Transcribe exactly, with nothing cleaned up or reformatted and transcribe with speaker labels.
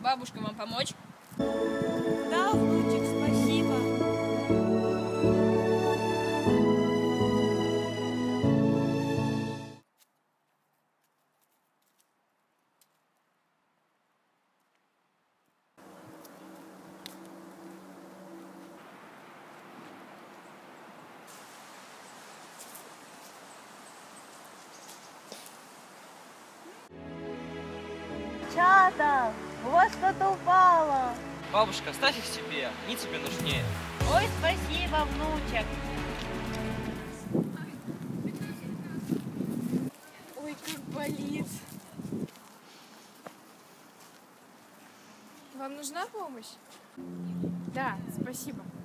Speaker 1: Бабушка, вам помочь?
Speaker 2: Да, внучек, спасибо. Чата, у вас что-то упало.
Speaker 3: Бабушка, оставь их себе, они тебе нужнее.
Speaker 2: Ой, спасибо, внучек.
Speaker 1: Ой, как болит. Вам нужна помощь?
Speaker 4: Да, спасибо.